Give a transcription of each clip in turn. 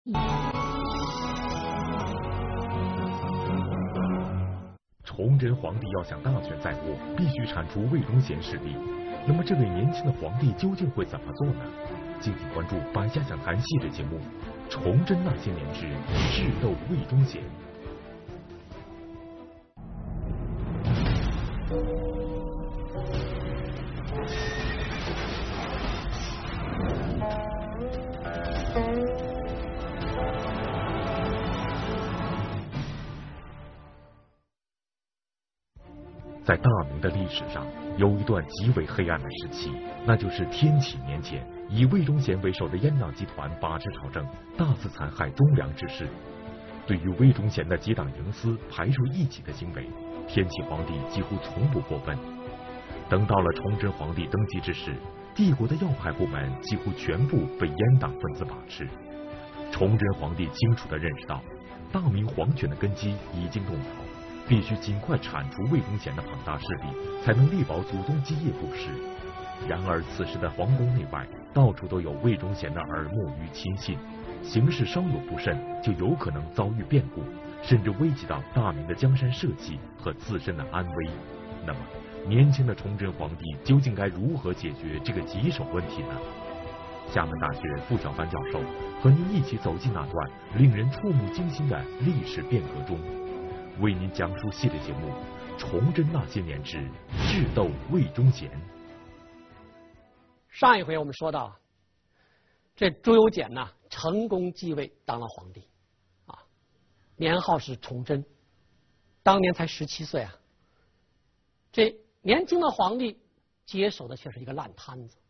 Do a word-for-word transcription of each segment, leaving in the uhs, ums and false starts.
崇祯皇帝要想大权在握，必须铲除魏忠贤势力。那么，这位年轻的皇帝究竟会怎么做呢？敬请关注《百家讲坛》系列节目《崇祯那些年之智斗魏忠贤》。在大明的历史上，有一段极为黑暗的时期，那就是天启年间，以魏忠贤为首的阉党集团把持朝政，大肆残害忠良之士。对于魏忠贤的结党营私、排除异己的行为，天启皇帝几乎从不过问。等到了崇祯皇帝登基之时，帝国的要派部门几乎全部被阉党分子把持。崇祯皇帝清楚地认识到，大明皇权的根基已经动摇，必须尽快铲除魏忠贤的庞大势力，才能力保祖宗基业不失。然而，此时的皇宫内外到处都有魏忠贤的耳目与亲信，行事稍有不慎，就有可能遭遇变故，甚至危及到大明的江山社稷和自身的安危。那么，年轻的崇祯皇帝究竟该如何解决这个棘手问题呢？厦门大学傅小帆教授和您一起走进那段令人触目惊心的历史变革中，为您讲述系列节目《崇祯那些年之智斗魏忠贤》。 上一回我们说到，这朱由检呢成功继位当了皇帝，啊，年号是崇祯，当年才十七岁啊。这年轻的皇帝接手的却是一个烂摊子，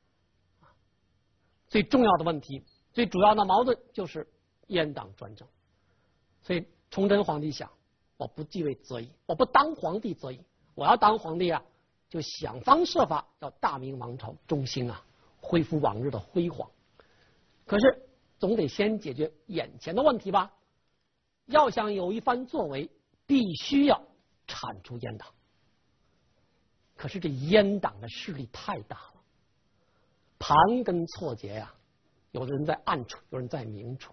最重要的问题、最主要的矛盾就是阉党专政。所以崇祯皇帝想，我不继位则已，我不当皇帝则已，我要当皇帝啊，就想方设法要大明王朝中兴啊，恢复往日的辉煌。可是总得先解决眼前的问题吧，要想有一番作为，必须要铲除阉党。可是这阉党的势力太大了，盘根错节呀、啊，有的人在暗处，有人在明处。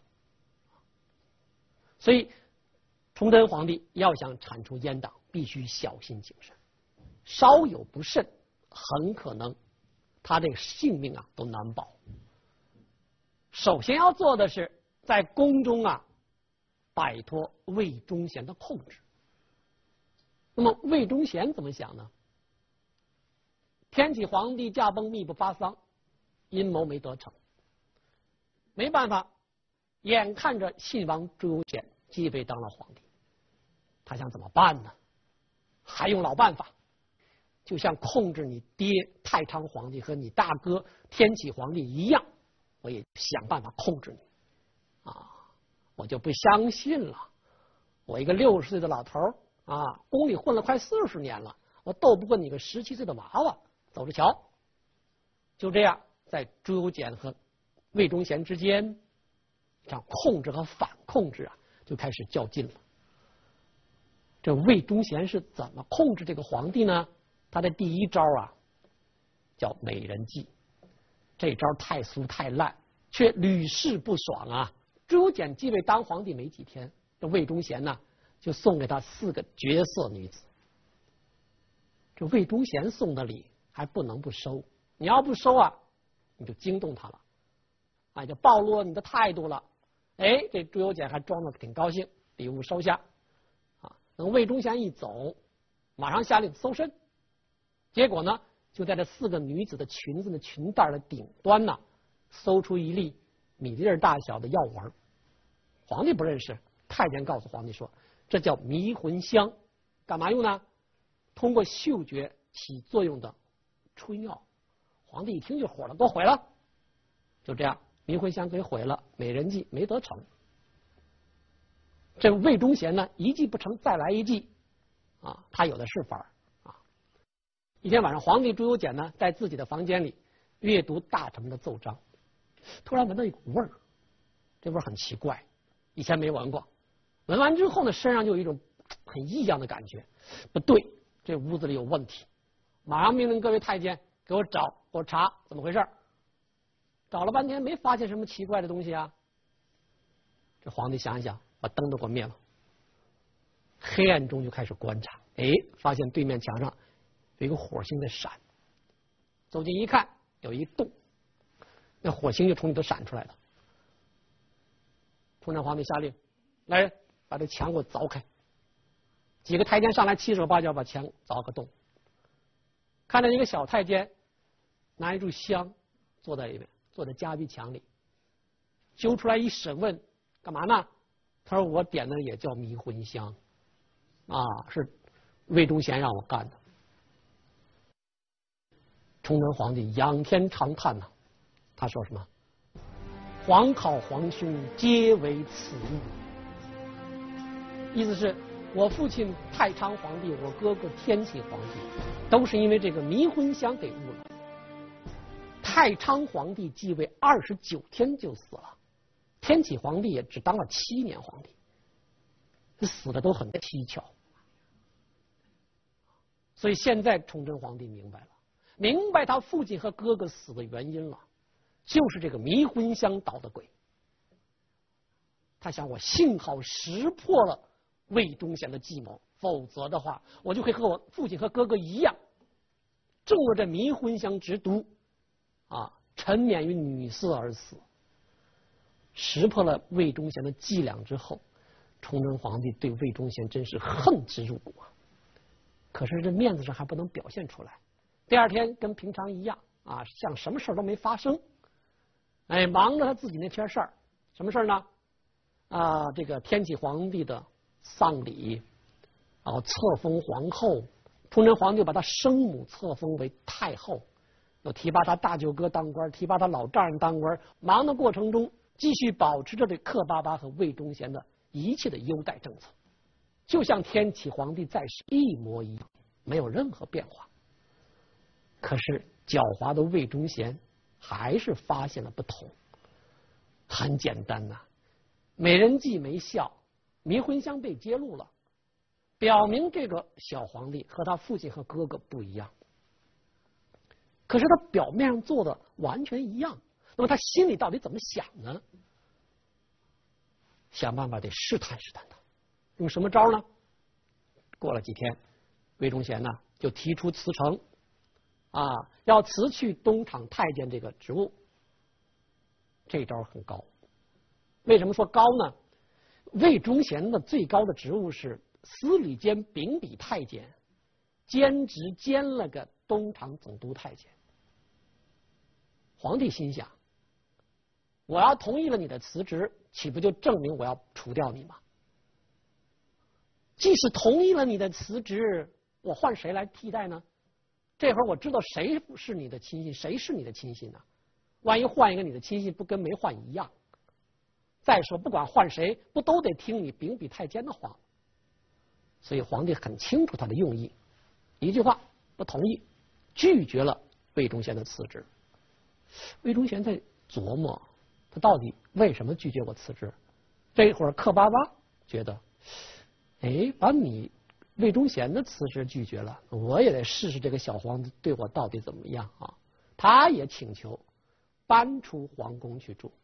所以崇祯皇帝要想铲除阉党，必须小心谨慎，稍有不慎，很可能他这个性命啊都难保。首先要做的是在宫中啊摆脱魏忠贤的控制。那么魏忠贤怎么想呢？天启皇帝驾崩，密不发丧，阴谋没得逞，没办法，眼看着信王朱由检继位当了皇帝，他想怎么办呢？还用老办法，就像控制你爹太昌皇帝和你大哥天启皇帝一样，我也想办法控制你啊！我就不相信了，我一个六十岁的老头啊，宫里混了快四十年了，我斗不过你个十七岁的娃娃，走着瞧。就这样，在朱由检和魏忠贤之间，这样控制和反控制啊，就开始较劲了。这魏忠贤是怎么控制这个皇帝呢？他的第一招啊，叫美人计。这招太俗太烂，却屡试不爽啊！朱由检继位当皇帝没几天，这魏忠贤呢，就送给他四个绝色女子。这魏忠贤送的礼还不能不收，你要不收啊，你就惊动他了，啊，就暴露了你的态度了。哎，这朱由检还装得挺高兴，礼物收下。啊，等魏忠贤一走，马上下令搜身。结果呢，就在这四个女子的裙子的裙带的顶端呢，搜出一粒米粒儿大小的药丸。皇帝不认识，太监告诉皇帝说，这叫迷魂香，干嘛用呢？通过嗅觉起作用的春药。皇帝一听就火了，给我毁了！就这样，迷魂香给毁了，美人计没得逞。这魏忠贤呢，一计不成再来一计，啊，他有的是法儿啊。一天晚上，皇帝朱由检呢，在自己的房间里阅读大臣们的奏章，突然闻到一股味儿，这味儿很奇怪，以前没闻过。闻完之后呢，身上就有一种很异样的感觉，不对，这屋子里有问题。马上命令各位太监给我找，给我查怎么回事。找了半天没发现什么奇怪的东西啊。 这皇帝想一想，把灯都给我灭了。黑暗中就开始观察，哎，发现对面墙上有一个火星在闪。走近一看，有一洞，那火星就从里头闪出来了。崇祯皇帝下令，来人，把这墙给我凿开。几个太监上来，七手八脚把墙凿个洞。看到一个小太监拿一炷香坐在里面，坐在夹壁墙里，揪出来一审问，干嘛呢？他说我点的也叫迷魂香，啊，是魏忠贤让我干的。崇祯皇帝仰天长叹呐、啊，他说什么？皇考皇兄皆为此物，意思是我父亲太昌皇帝，我哥哥天启皇帝，都是因为这个迷魂香给误了。太昌皇帝继位二十九天就死了，天启皇帝也只当了七年皇帝，这死的都很蹊跷。所以现在崇祯皇帝明白了，明白他父亲和哥哥死的原因了，就是这个迷魂香捣的鬼。他想，我幸好识破了魏忠贤的计谋，否则的话，我就会和我父亲和哥哥一样，中了这迷魂香之毒，啊，沉湎于女色而死。识破了魏忠贤的伎俩之后，崇祯皇帝对魏忠贤真是恨之入骨啊！可是这面子上还不能表现出来。第二天跟平常一样啊，像什么事都没发生，哎，忙着他自己那篇事儿。什么事儿呢？啊，这个天启皇帝的丧礼，然后册封皇后，崇祯皇帝把他生母册封为太后，又提拔他大舅哥当官，提拔他老丈人当官。忙的过程中，继续保持着对克巴巴和魏忠贤的一切的优待政策，就像天启皇帝在世一模一样，没有任何变化。可是狡猾的魏忠贤还是发现了不同。很简单呐、啊，美人计没效，迷魂香被揭露了，表明这个小皇帝和他父亲和哥哥不一样。可是他表面上做的完全一样，那么他心里到底怎么想呢？想办法得试探试探他，用什么招呢？过了几天，魏忠贤呢就提出辞呈，啊，要辞去东厂太监这个职务。这招很高。为什么说高呢？魏忠贤的最高的职务是司礼监秉笔太监，兼职兼了个东厂总督太监。皇帝心想，我要同意了你的辞职，岂不就证明我要除掉你吗？即使同意了你的辞职，我换谁来替代呢？这会儿我知道谁是你的亲信，谁是你的亲信呢？万一换一个你的亲信，不跟没换一样？再说，不管换谁，不都得听你秉笔太监的话吗？所以皇帝很清楚他的用意，一句话不同意，拒绝了魏忠贤的辞职。魏忠贤在琢磨，他到底为什么拒绝我辞职？这会儿克巴巴觉得，哎，把你魏忠贤的辞职拒绝了，我也得试试这个小皇子对我到底怎么样啊！他也请求搬出皇宫去住。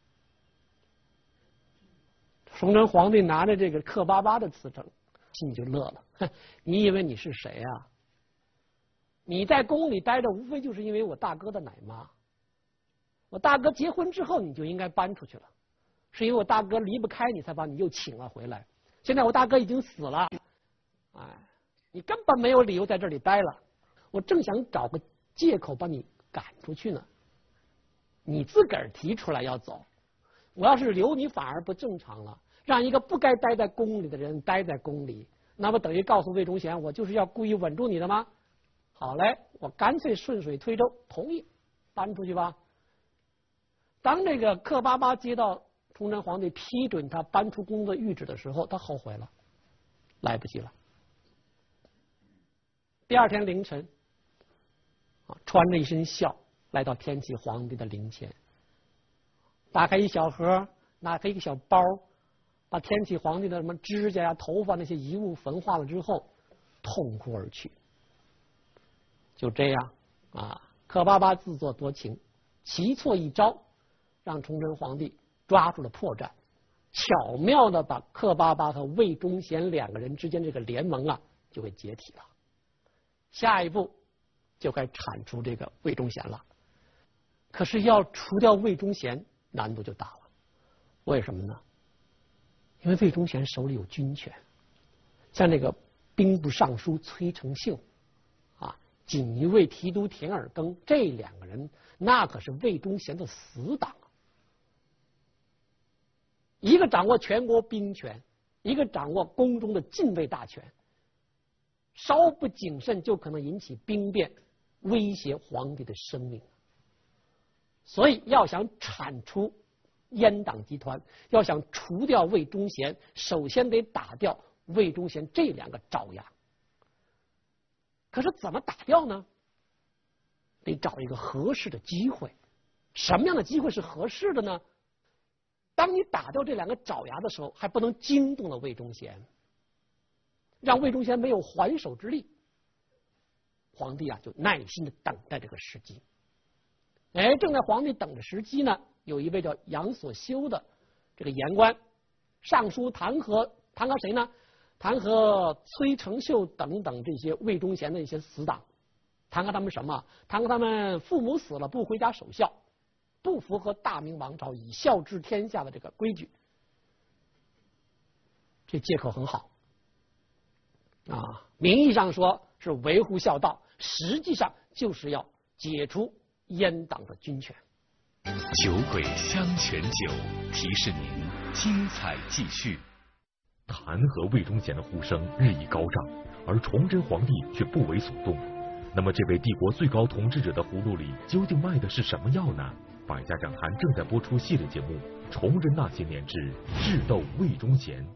崇祯皇帝拿着这个克巴巴的辞呈，心里就乐了。哼，你以为你是谁啊？你在宫里待着，无非就是因为我大哥的奶妈。我大哥结婚之后，你就应该搬出去了，是因为我大哥离不开你，才把你又请了回来。现在我大哥已经死了，哎，你根本没有理由在这里待了。我正想找个借口把你赶出去呢，你自个儿提出来要走。我要是留你，反而不正常了。让一个不该待在宫里的人待在宫里，那不等于告诉魏忠贤，我就是要故意稳住你的吗？好嘞，我干脆顺水推舟，同意搬出去吧。当这个克巴巴接到崇祯皇帝批准他搬出宫的谕旨的时候，他后悔了，来不及了。第二天凌晨，啊，穿着一身孝来到天启皇帝的灵前，打开一小盒，拿开一个小包，把天启皇帝的什么指甲呀、头发那些遗物焚化了之后，痛哭而去。就这样啊，克巴巴自作多情，棋错一招，让崇祯皇帝抓住了破绽， 巧妙的把克巴巴和魏忠贤两个人之间这个联盟啊就会解体了。下一步就该铲除这个魏忠贤了。可是要除掉魏忠贤难度就大了，为什么呢？因为魏忠贤手里有军权，像那个兵部尚书崔成秀啊，锦衣卫提督田尔庚这两个人，那可是魏忠贤的死党。一个掌握全国兵权，一个掌握宫中的禁卫大权，稍不谨慎就可能引起兵变，威胁皇帝的生命。所以要想铲除阉党集团，要想除掉魏忠贤，首先得打掉魏忠贤这两个爪牙。可是怎么打掉呢？得找一个合适的机会。什么样的机会是合适的呢？当你打掉这两个爪牙的时候，还不能惊动了魏忠贤，让魏忠贤没有还手之力。皇帝啊，就耐心的等待这个时机。哎，正在皇帝等着时机呢，有一位叫杨所修的这个言官，上书弹劾弹劾谁呢？弹劾崔成秀等等这些魏忠贤的一些死党，弹劾他们什么？弹劾他们父母死了不回家守孝，不符合大明王朝以孝治天下的这个规矩。这借口很好啊，名义上说是维护孝道，实际上就是要解除阉党的军权。 酒鬼香泉酒提示您精彩继续。 弹劾魏忠贤的呼声日益高涨，而崇祯皇帝却不为所动。那么这位帝国最高统治者的葫芦里究竟卖的是什么药呢？百家讲坛正在播出系列节目《崇祯那些年之智斗魏忠贤》。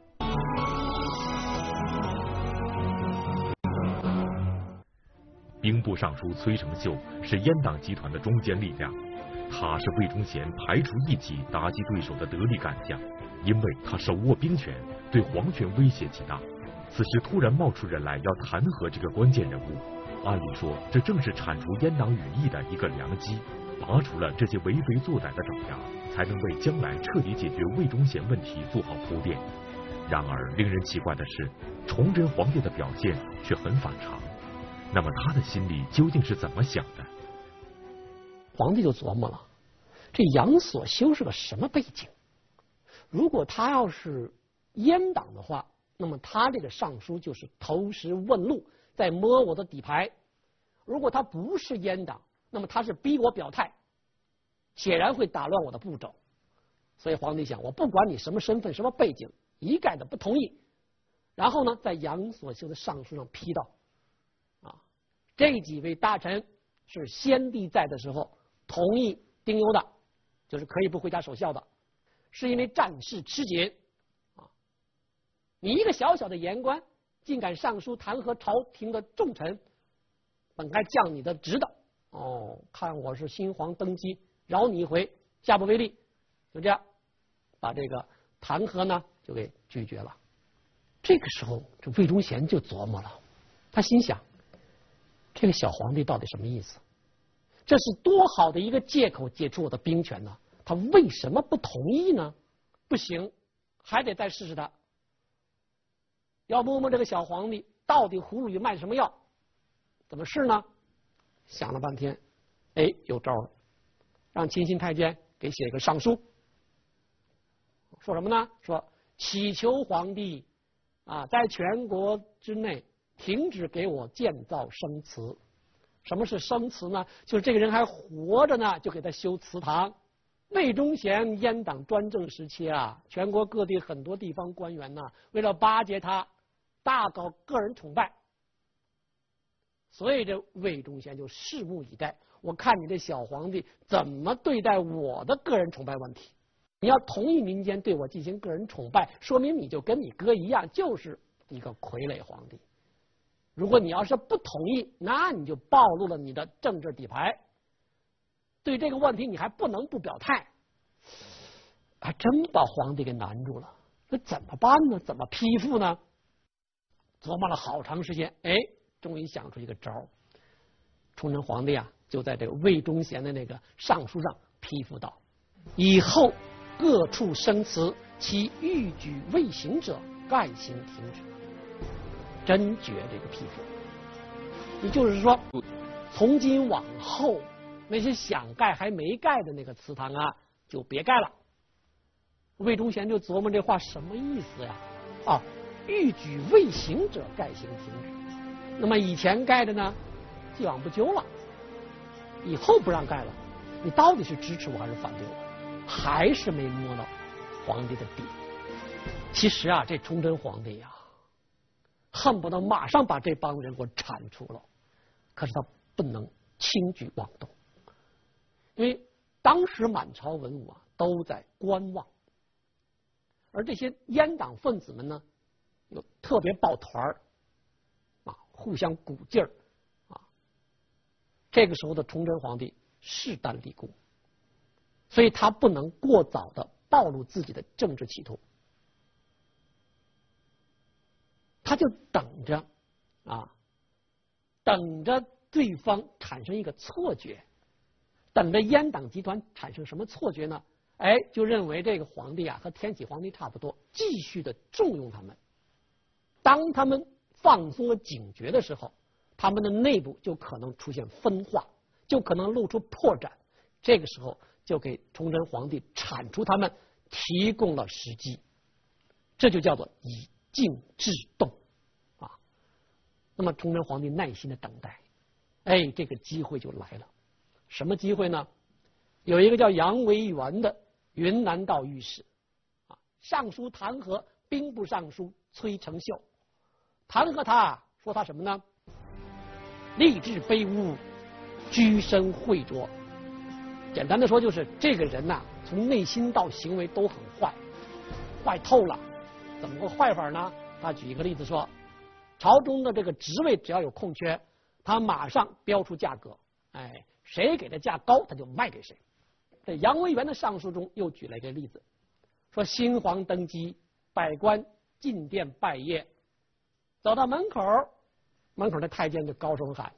兵部尚书崔成秀是阉党集团的中坚力量，他是魏忠贤排除异己、打击对手的得力干将。因为他手握兵权，对皇权威胁极大。此时突然冒出人来要弹劾这个关键人物，按理说这正是铲除阉党羽翼的一个良机，拔除了这些为非作歹的爪牙，才能为将来彻底解决魏忠贤问题做好铺垫。然而令人奇怪的是，崇祯皇帝的表现却很反常。那么他的心里究竟是怎么想的？ 皇帝就琢磨了，这杨所修是个什么背景？如果他要是阉党的话，那么他这个上书就是投石问路，在摸我的底牌。如果他不是阉党，那么他是逼我表态，显然会打乱我的步骤。所以皇帝想，我不管你什么身份、什么背景，一概的不同意。然后呢，在杨所修的上书上批道：啊，这几位大臣是先帝在的时候同意丁忧的，就是可以不回家守孝的。是因为战事吃紧啊！你一个小小的言官，竟敢上书弹劾朝廷的重臣，本该降你的职的。哦，看我是新皇登基，饶你一回，下不为例。就这样，把这个弹劾呢就给拒绝了。这个时候，这魏忠贤就琢磨了，他心想：这个小皇帝到底什么意思？这是多好的一个借口，解除我的兵权呢？他为什么不同意呢？不行，还得再试试他。要摸摸这个小皇帝到底葫芦里卖什么药，怎么试呢？想了半天，哎，有招了，让钦辛太监给写一个上书，说什么呢？说祈求皇帝啊，在全国之内停止给我建造生祠。什么是生祠呢？就是这个人还活着呢，就给他修祠堂。魏忠贤阉党专政时期啊，全国各地很多地方官员呢，为了巴结他，大搞个人崇拜，所以这魏忠贤就拭目以待，我看你这小皇帝怎么对待我的个人崇拜问题。你要同意民间对我进行个人崇拜，说明你就跟你哥一样，就是一个傀儡皇帝。如果你要是不同意，那你就暴露了你的政治底牌。对这个问题你还不能不表态，还真把皇帝给难住了。那怎么办呢？怎么批复呢？琢磨了好长时间，哎，终于想出一个招儿。崇祯皇帝啊，就在这个魏忠贤的那个上书上批复道：以后各处生词，其欲举未行者，盖行停止。真绝这个批复，也就是说，从今往后那些想盖还没盖的那个祠堂啊，就别盖了。魏忠贤就琢磨这话什么意思呀？啊，欲举未行者，盖行停止。那么以前盖的呢，既往不咎了，以后不让盖了，你到底是支持我还是反对我？还是没摸到皇帝的底。其实啊，这崇祯皇帝呀、啊，恨不得马上把这帮人给我铲除了，可是他不能轻举妄动，因为当时满朝文武啊都在观望，而这些阉党分子们呢，又特别抱团儿啊，互相鼓劲儿啊。这个时候的崇祯皇帝势单力孤，所以他不能过早的暴露自己的政治企图，他就等着啊，等着对方产生一个错觉，等着阉党集团产生什么错觉呢？哎，就认为这个皇帝啊和天启皇帝差不多，继续的重用他们。当他们放松了警觉的时候，他们的内部就可能出现分化，就可能露出破绽。这个时候就给崇祯皇帝铲除他们提供了时机，这就叫做以静制动啊。那么崇祯皇帝耐心的等待，哎，这个机会就来了。什么机会呢？有一个叫杨维元的云南道御史啊，上书弹劾兵部尚书崔成秀，弹劾他说他什么呢？吏治卑污，居身秽浊。简单的说，就是这个人呐、啊，从内心到行为都很坏，坏透了。怎么个坏法呢？他举一个例子说，朝中的这个职位只要有空缺，他马上标出价格，哎，谁给的价高，他就卖给谁。这杨维元的上书中又举了一个例子，说新皇登基，百官进殿拜谒，走到门口，门口的太监就高声喊：“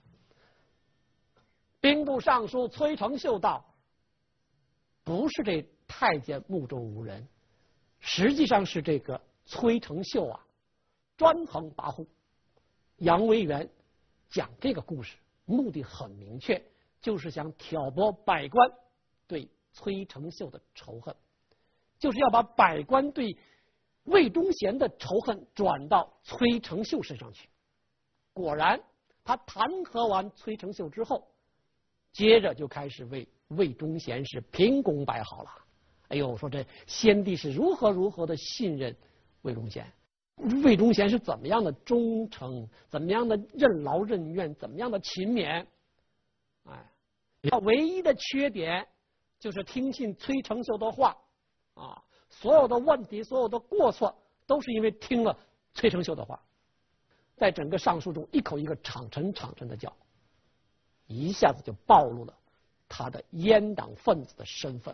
兵部尚书崔成秀到。”不是这太监目中无人，实际上是这个崔成秀啊专横跋扈。杨维元讲这个故事目的很明确，就是想挑拨百官对崔成秀的仇恨，就是要把百官对魏忠贤的仇恨转到崔成秀身上去。果然，他弹劾完崔成秀之后，接着就开始为魏忠贤是评功摆好了。哎呦，说这先帝是如何如何的信任魏忠贤，魏忠贤是怎么样的忠诚，怎么样的任劳任怨，怎么样的勤勉。哎，他唯一的缺点就是听信崔成秀的话啊，所有的问题，所有的过错，都是因为听了崔成秀的话。在整个上书中，一口一个厂臣厂臣的叫，一下子就暴露了他的阉党分子的身份。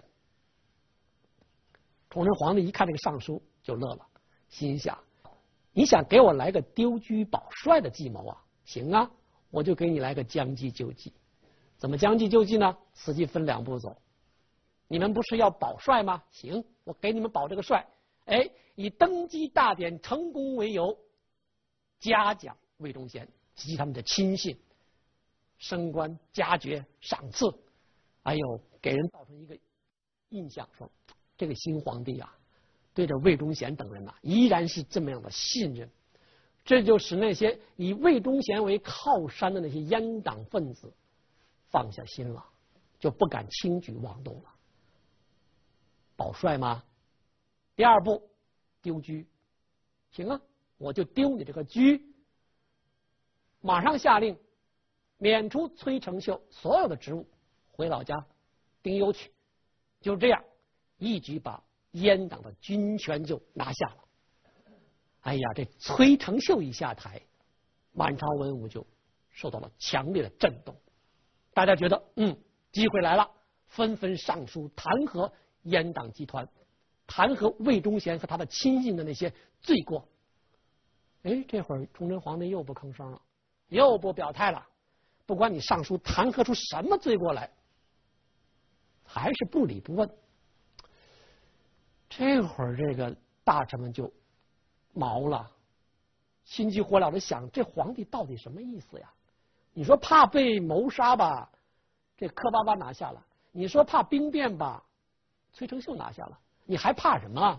崇祯皇帝一看这个上书就乐了，心想：你想给我来个丢车保帅的计谋啊？行啊，我就给你来个将计就计。怎么将计就计呢？此计分两步走。你们不是要保帅吗？行，我给你们保这个帅。哎，以登基大典成功为由，嘉奖魏忠贤及其他们的亲信，升官加爵赏赐。哎呦，给人造成一个印象，说这个新皇帝啊，对着魏忠贤等人呐、啊，依然是这么样的信任。这就使那些以魏忠贤为靠山的那些阉党分子放下心了，就不敢轻举妄动了。保帅吗？第二步，丢车。行啊，我就丢你这个车。马上下令免除崔成秀所有的职务，回老家丁忧去。就这样，一举把阉党的军权就拿下了。哎呀，这崔成秀一下台，满朝文武就受到了强烈的震动。大家觉得，嗯，机会来了，纷纷上书弹劾阉党集团，弹劾魏忠贤和他的亲信的那些罪过。哎，这会儿崇祯皇帝又不吭声了，又不表态了。不管你上书弹劾出什么罪过来，还是不理不问。 这会儿这个大臣们就毛了，心急火燎的想：这皇帝到底什么意思呀？你说怕被谋杀吧，这科巴巴拿下了；你说怕兵变吧，崔成秀拿下了。你还怕什么？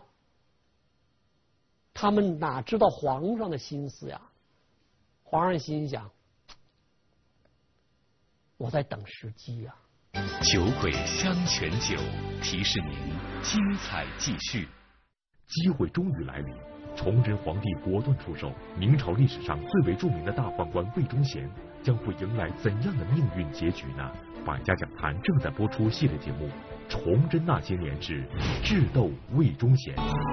他们哪知道皇上的心思呀？皇上心想：我在等时机呀。 酒鬼香泉酒提示您精彩继续。 机会终于来临，崇祯皇帝果断出手，明朝历史上最为著名的大宦官魏忠贤将会迎来怎样的命运结局呢？百家讲坛正在播出系列节目《崇祯那些年之智斗魏忠贤》。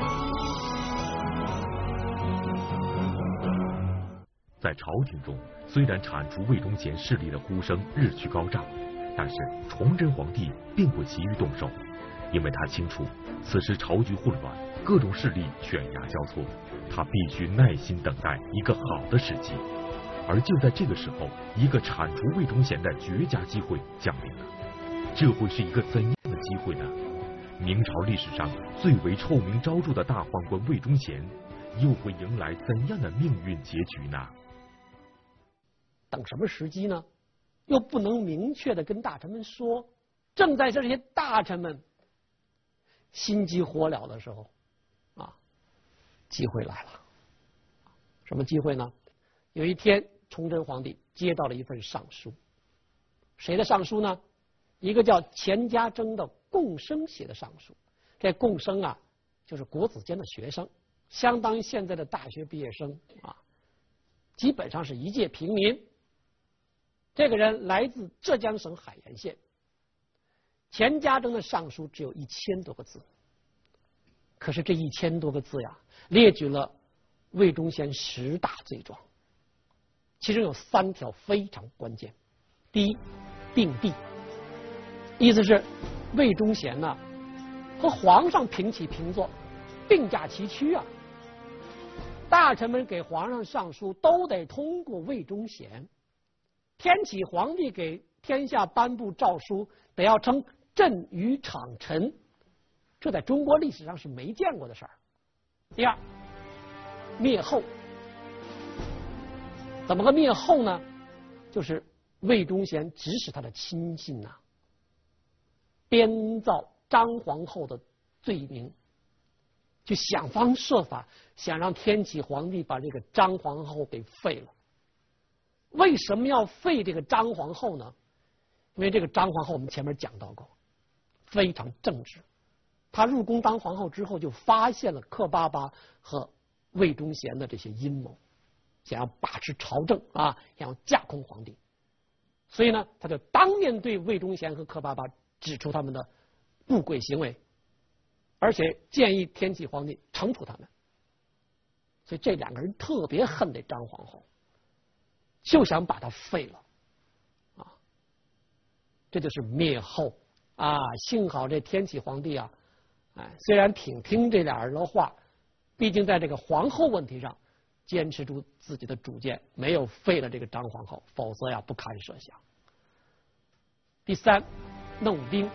在朝廷中，虽然铲除魏忠贤势力的呼声日趋高涨，但是崇祯皇帝并不急于动手，因为他清楚此时朝局混乱，各种势力犬牙交错，他必须耐心等待一个好的时机。而就在这个时候，一个铲除魏忠贤的绝佳机会降临了。这会是一个怎样的机会呢？明朝历史上最为臭名昭著的大宦官魏忠贤，又会迎来怎样的命运结局呢？ 等什么时机呢？又不能明确的跟大臣们说。正在这些大臣们心急火燎的时候，啊，机会来了。什么机会呢？有一天，崇祯皇帝接到了一份上书。谁的上书呢？一个叫钱家珍的贡生写的上书。这贡生啊，就是国子监的学生，相当于现在的大学毕业生啊，基本上是一介平民。这个人来自浙江省海盐县。钱家珍的上书只有一千多个字，可是这一千多个字呀，列举了魏忠贤十大罪状，其中有三条非常关键。第一，并帝，意思是魏忠贤呢、啊、和皇上平起平坐，并驾齐驱啊。大臣们给皇上上书都得通过魏忠贤。天启皇帝给天下颁布诏书，得要称朕于场臣，这在中国历史上是没见过的事儿。第二，灭后，怎么个灭后呢？就是魏忠贤指使他的亲信呐、啊，编造张皇后的罪名，就想方设法想让天启皇帝把这个张皇后给废了。为什么要废这个张皇后呢？因为这个张皇后我们前面讲到过，非常正直。她入宫当皇后之后，就发现了克巴巴和魏忠贤的这些阴谋，想要把持朝政啊，想要架空皇帝。所以呢，他就当面对魏忠贤和克巴巴指出他们的不轨行为，而且建议天启皇帝惩处他们。所以这两个人特别恨这张皇后，就想把他废了啊！这就是灭后啊！幸好这天启皇帝啊，哎，虽然挺听这俩人的话，毕竟在这个皇后问题上坚持住自己的主见，没有废了这个张皇后，否则呀不堪设想。第三，弄兵。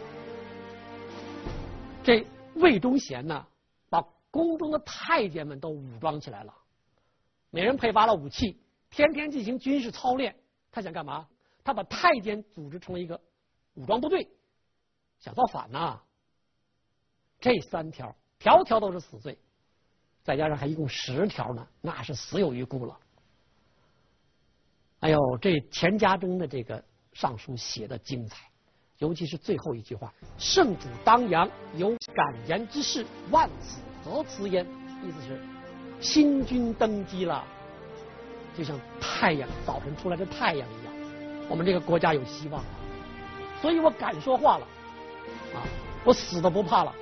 这魏忠贤呢，把宫中的太监们都武装起来了，每人配发了武器，天天进行军事操练。他想干嘛？他把太监组织成了一个武装部队，想造反呐！这三条条条都是死罪，再加上还一共十条呢，那是死有余辜了。哎呦，这钱家珍的这个上书写的精彩，尤其是最后一句话：“圣主当阳，有感言之事，万死何辞焉？”意思是新君登基了，就像太阳早晨出来的太阳一样，我们这个国家有希望了，所以我敢说话了啊，我死都不怕了。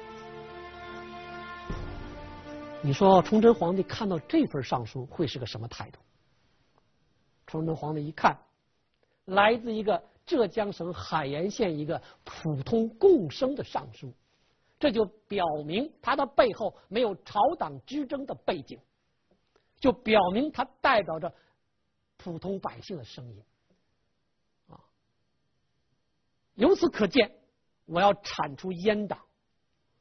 你说崇祯皇帝看到这份上书会是个什么态度？崇祯皇帝一看，来自一个浙江省海盐县一个普通贡生的上书，这就表明他的背后没有朝党之争的背景，就表明他代表着普通百姓的声音啊。由此可见，我要铲除阉党，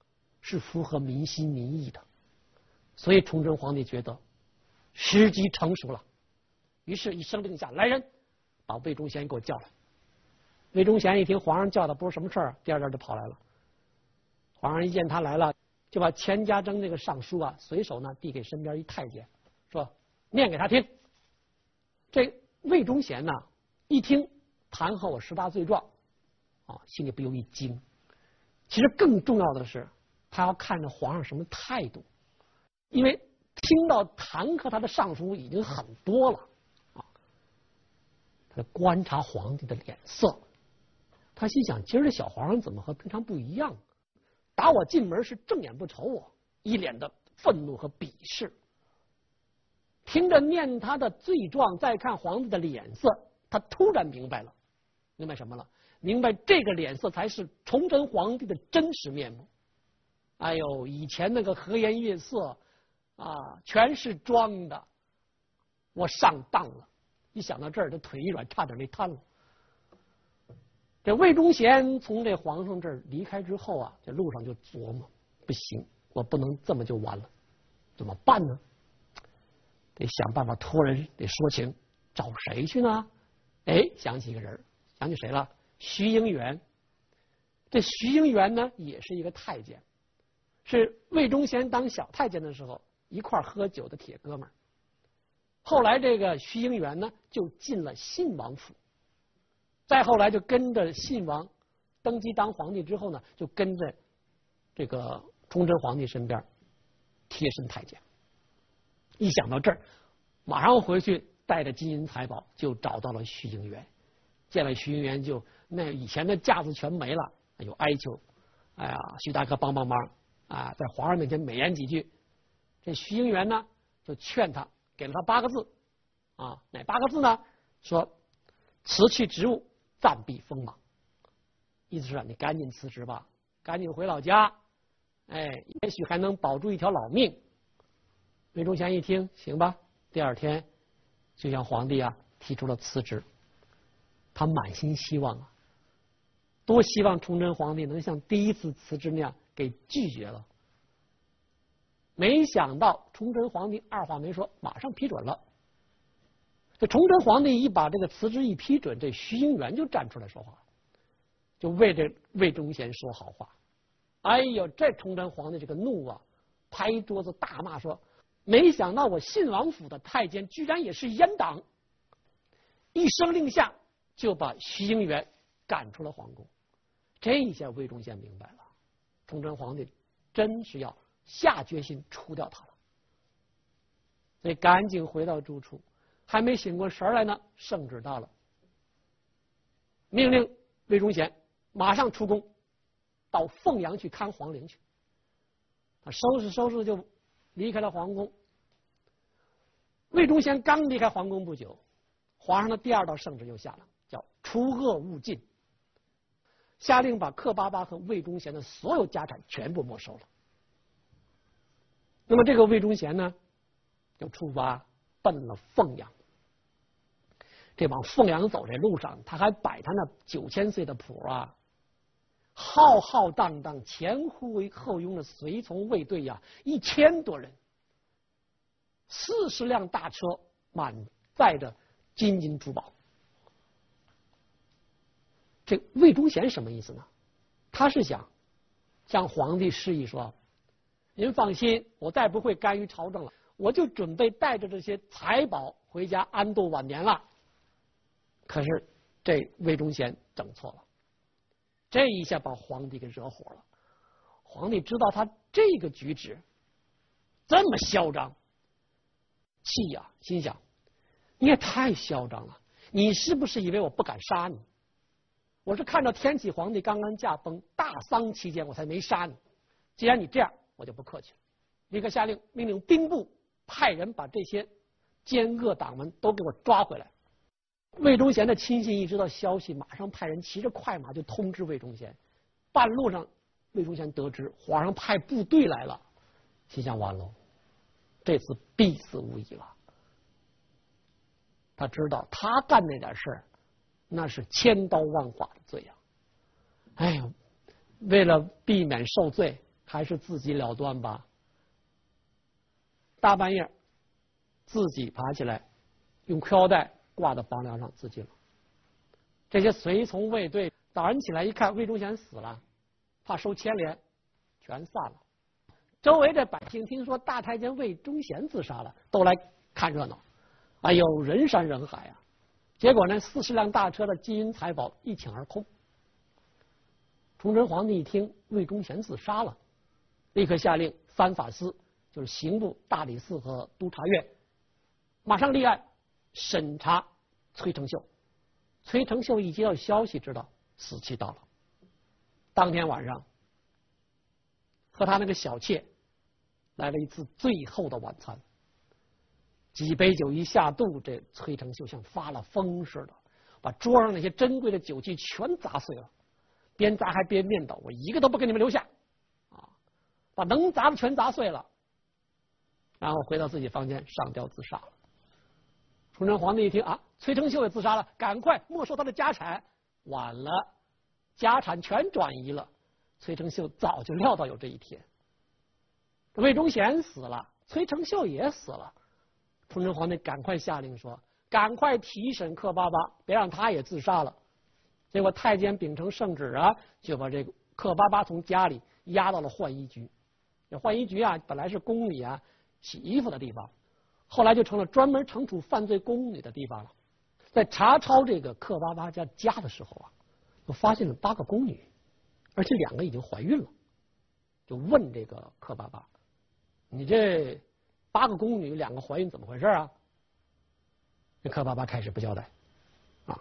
是符合民心民意的。所以崇祯皇帝觉得时机成熟了，于是一声令下，来人，把魏忠贤给我叫来。魏忠贤一听皇上叫他不是什么事儿，第二天就跑来了。皇上一见他来了，就把钱家珍这个上书啊，随手呢递给身边一太监，说念给他听。这魏忠贤呢一听弹劾我十大罪状啊，心里不由一惊。其实更重要的是，他要看着皇上什么态度，因为听到弹劾他的上书已经很多了啊。他观察皇帝的脸色，他心想：今儿这小皇上怎么和平常不一样？打我进门是正眼不瞅我，一脸的愤怒和鄙视。听着念他的罪状，再看皇帝的脸色，他突然明白了，明白什么了？明白这个脸色才是崇祯皇帝的真实面目。哎呦，以前那个和颜悦色啊，全是装的，我上当了。一想到这儿，这腿一软，差点没瘫了。这魏忠贤从这皇上这儿离开之后啊，这路上就琢磨，不行，我不能这么就完了，怎么办呢？得想办法托人，得说情，找谁去呢？哎，想起一个人，想起谁了？徐英元。这徐英元呢，也是一个太监，是魏忠贤当小太监的时候一块喝酒的铁哥们儿。后来这个徐英元呢，就进了信王府。再后来就跟着信王登基当皇帝之后呢，就跟着这个崇祯皇帝身边贴身太监。一想到这儿，马上回去带着金银财宝就找到了徐英元。见了徐英元，就那以前的架子全没了，有哀求：“哎呀，徐大哥帮帮忙啊！”在皇上面前美言几句。这徐英元呢，就劝他，给了他八个字啊，哪八个字呢？说辞去职务，暂避锋芒。意思是啊，你赶紧辞职吧，赶紧回老家，哎，也许还能保住一条老命。魏忠贤一听，行吧，第二天就向皇帝啊提出了辞职。他满心希望啊，多希望崇祯皇帝能像第一次辞职那样给拒绝了。没想到崇祯皇帝二话没说，马上批准了。这崇祯皇帝一把这个辞职一批准，这徐英元就站出来说话，就为这魏忠贤说好话。哎呦，这崇祯皇帝这个怒啊，拍桌子大骂说：“没想到我信王府的太监居然也是阉党！”一声令下，就把徐英元赶出了皇宫。这一下魏忠贤明白了，崇祯皇帝真是要下决心除掉他了，所以赶紧回到住处。还没醒过神来呢，圣旨到了，命令魏忠贤马上出宫，到凤阳去看皇陵去。他收拾收拾就离开了皇宫。魏忠贤刚离开皇宫不久，皇上的第二道圣旨又下了，叫除恶务尽，下令把克巴巴和魏忠贤的所有家产全部没收了。那么这个魏忠贤呢，就出发奔了凤阳。这往凤阳走这路上，他还摆他那九千岁的谱啊，浩浩荡荡，前呼后拥的随从卫队呀、啊，一千多人，四十辆大车满载着金银珠宝。这魏忠贤什么意思呢？他是想向皇帝示意说：“您放心，我再不会干预朝政了，我就准备带着这些财宝回家安度晚年了。”可是这魏忠贤整错了，这一下把皇帝给惹火了。皇帝知道他这个举止这么嚣张，气呀、啊，心想：你也太嚣张了！你是不是以为我不敢杀你？我是看到天启皇帝刚刚驾崩，大丧期间我才没杀你。既然你这样，我就不客气了，立刻下令，命令兵部派人把这些奸恶党们都给我抓回来。魏忠贤的亲信一知道消息，马上派人骑着快马就通知魏忠贤。半路上，魏忠贤得知皇上派部队来了，心想：完喽，这次必死无疑了。他知道他干那点事儿，那是千刀万剐的罪啊！哎呦，为了避免受罪， 还是自己了断吧。大半夜自己爬起来，用裤腰带挂到房梁上自尽了。这些随从卫队早上起来一看，魏忠贤死了，怕受牵连，全散了。周围的百姓听说大太监魏忠贤自杀了，都来看热闹，哎呦，人山人海啊！结果呢，四十辆大车的金银财宝一抢而空。崇祯皇帝一听魏忠贤自杀了，立刻下令三法司，就是刑部、大理寺和督察院，马上立案审查崔成秀。崔成秀一接到消息，知道死期到了。当天晚上，和他那个小妾来了一次最后的晚餐。几杯酒一下肚，这崔成秀像发了疯似的，把桌上那些珍贵的酒器全砸碎了，边砸还边念叨：“我一个都不给你们留下！”啊，把能砸的全砸碎了，然后回到自己房间上吊自杀了。崇祯皇帝一听啊，崔成秀也自杀了，赶快没收他的家产。晚了，家产全转移了。崔成秀早就料到有这一天。魏忠贤死了，崔成秀也死了。崇祯皇帝赶快下令说：“赶快提审克巴巴，别让他也自杀了。”结果太监秉承圣旨啊，就把这个克巴巴从家里押到了浣衣局。这浣衣局啊，本来是宫里啊洗衣服的地方，后来就成了专门惩处犯罪宫女的地方了。在查抄这个克巴巴家家的时候啊，就发现了八个宫女，而且两个已经怀孕了。就问这个克巴巴：“你这八个宫女，两个怀孕，怎么回事啊？”这克巴巴开始不交代，啊，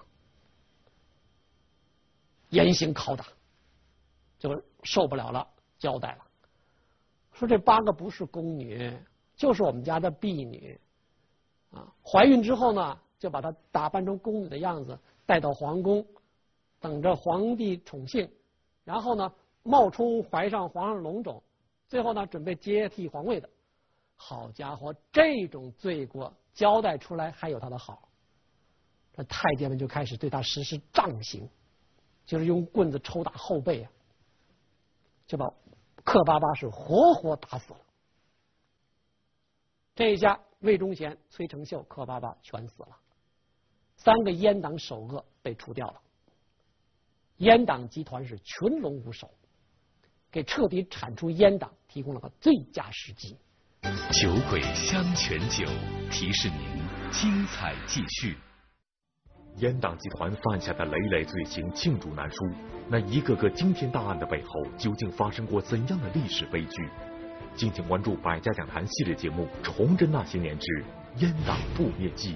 严刑拷打，就受不了了，交代了，说这八个不是宫女，就是我们家的婢女，啊，怀孕之后呢，就把她打扮成宫女的样子，带到皇宫，等着皇帝宠幸，然后呢，冒充怀上皇上龙种，最后呢，准备接替皇位的。好家伙，这种罪过交代出来还有他的好，这太监们就开始对他实施杖刑，就是用棍子抽打后背啊，就把克巴巴是活活打死了。这一下，魏忠贤、崔成秀、克巴巴全死了，三个阉党首恶被除掉了。阉党集团是群龙无首，给彻底铲除阉党提供了个最佳时机。 酒鬼香泉酒提示您：精彩继续。 阉党集团犯下的累累罪行罄竹难书，那一个个惊天大案的背后，究竟发生过怎样的历史悲剧？敬请关注百家讲坛系列节目《重振那些年之阉党覆灭记》。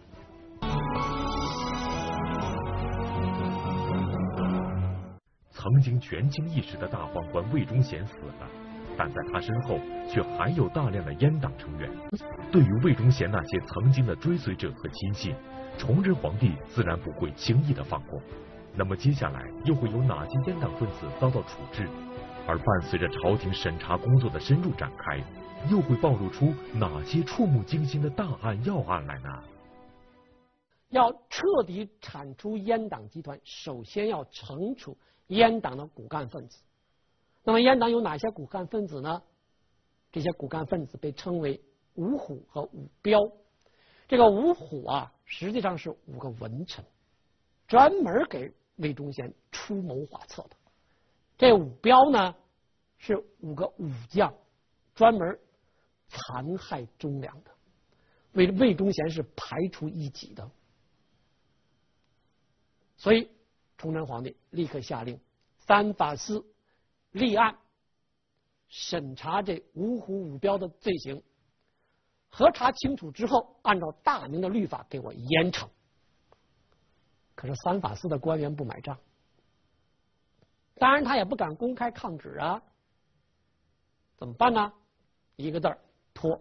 曾经权倾一时的大宦官魏忠贤死了，但在他身后却还有大量的阉党成员。对于魏忠贤那些曾经的追随者和亲信，崇祯皇帝自然不会轻易的放过。那么接下来又会有哪些阉党分子遭到处置？而伴随着朝廷审查工作的深入展开，又会暴露出哪些触目惊心的大案要案来呢？ 要彻底铲除阉党集团，首先要惩处阉党的骨干分子。那么阉党有哪些骨干分子呢？这些骨干分子被称为五虎和五彪。这个五虎啊，实际上是五个文臣，专门给魏忠贤出谋划策的。这五彪呢，是五个武将，专门残害忠良的，为魏忠贤是排除异己的。所以崇祯皇帝立刻下令三法司立案审查这五虎五彪的罪行，核查清楚之后，按照大明的律法给我严惩。可是三法司的官员不买账，当然他也不敢公开抗旨啊，怎么办呢？一个字儿：拖。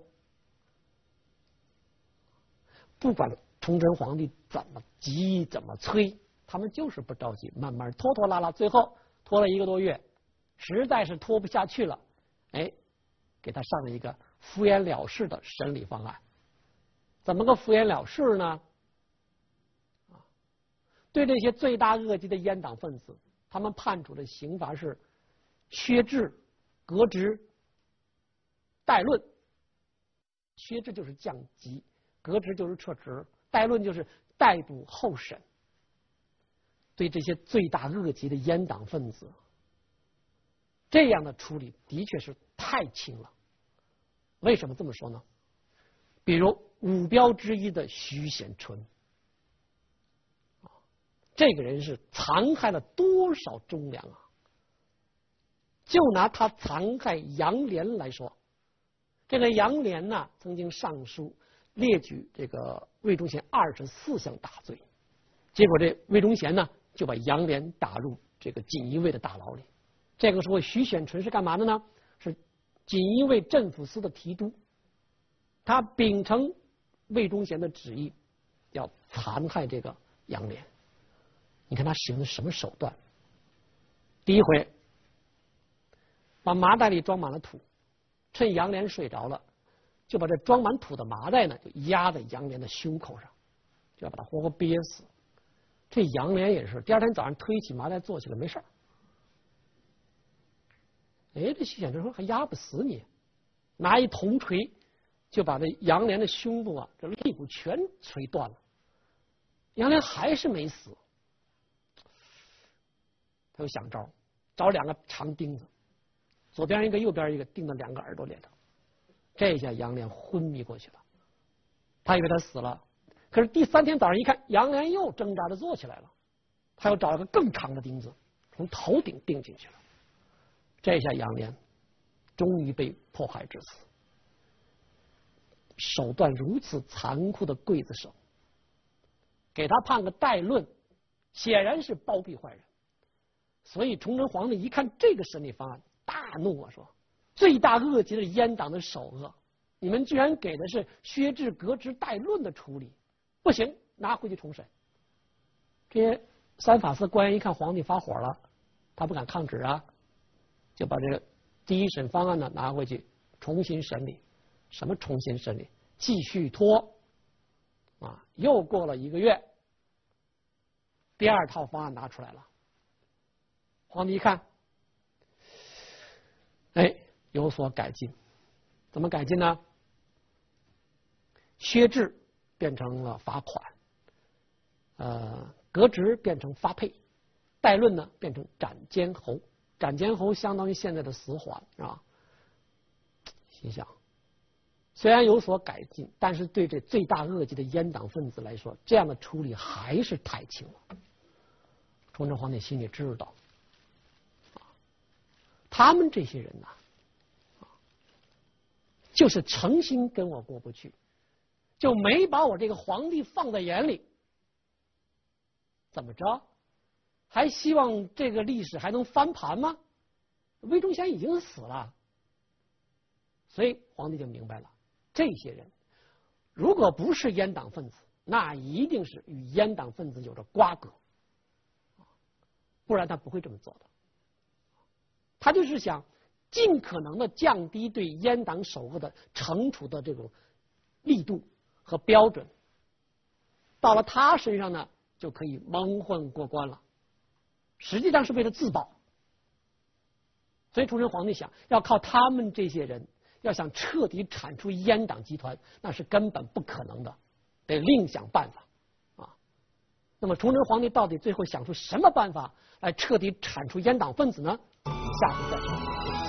不管崇祯皇帝怎么急怎么催，他们就是不着急，慢慢拖拖拉拉，最后拖了一个多月，实在是拖不下去了，哎，给他上了一个敷衍了事的审理方案。怎么个敷衍了事呢？对这些罪大恶极的阉党分子，他们判处的刑罚是削治、 革职代论，削职就是降级，革职就是撤职，代论就是逮捕候审。对这些罪大恶极的阉党分子，这样的处理的确是太轻了。为什么这么说呢？比如五标之一的徐显纯，这个人是残害了多少忠良啊！就拿他残害杨涟来说，这个杨涟呢，曾经上书列举这个魏忠贤二十四项大罪，结果这魏忠贤呢就把杨涟打入这个锦衣卫的大牢里。这个时候，徐显纯是干嘛的呢？是锦衣卫镇抚司的提督，他秉承魏忠贤的旨意，要残害这个杨涟。你看他使用的什么手段？第一回，把麻袋里装满了土，趁杨涟睡着了，就把这装满土的麻袋呢，就压在杨涟的胸口上，就要把他活活憋死。这杨涟也是，第二天早上推起麻袋坐起来没事儿。哎，这徐显纯说还压不死你，拿一铜锤就把这杨涟的胸部啊，这肋骨全锤断了。杨涟还是没死，他又想招，找两个长钉子，左边一个右边一个，钉到两个耳朵里头。这下杨涟昏迷过去了，他以为他死了。可是第三天早上一看，杨涟又挣扎着坐起来了，他又找了个更长的钉子，从头顶钉进去了。这下杨涟终于被迫害致死。手段如此残酷的刽子手，给他判个代论，显然是包庇坏人。所以崇祯皇帝一看这个审理方案，大怒啊，说罪大恶极的阉党的首恶，你们居然给的是削制革职代论的处理，不行，拿回去重审。这些三法司官员一看皇帝发火了，他不敢抗旨啊，就把这个第一审方案呢拿回去重新审理。什么重新审理？继续拖啊！又过了一个月，第二套方案拿出来了。皇帝一看，哎，有所改进。怎么改进呢？削制变成了罚款，呃，革职变成发配，代论呢变成斩监侯。斩监侯相当于现在的死缓啊。心想，虽然有所改进，但是对这罪大恶极的阉党分子来说，这样的处理还是太轻了。崇祯皇帝心里知道，他们这些人呐、啊，就是诚心跟我过不去，就没把我这个皇帝放在眼里。怎么着？还希望这个历史还能翻盘吗？魏忠贤已经死了，所以皇帝就明白了，这些人如果不是阉党分子，那一定是与阉党分子有着瓜葛，不然他不会这么做的。他就是想尽可能的降低对阉党首恶的惩处的这种力度和标准，到了他身上呢，就可以蒙混过关了。实际上是为了自保。所以崇祯皇帝想要靠他们这些人，要想彻底铲除阉党集团，那是根本不可能的，得另想办法啊。那么崇祯皇帝到底最后想出什么办法来彻底铲除阉党分子呢？下次再说。